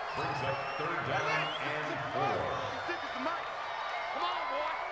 Brings up 3rd down and 4. Come on, boy.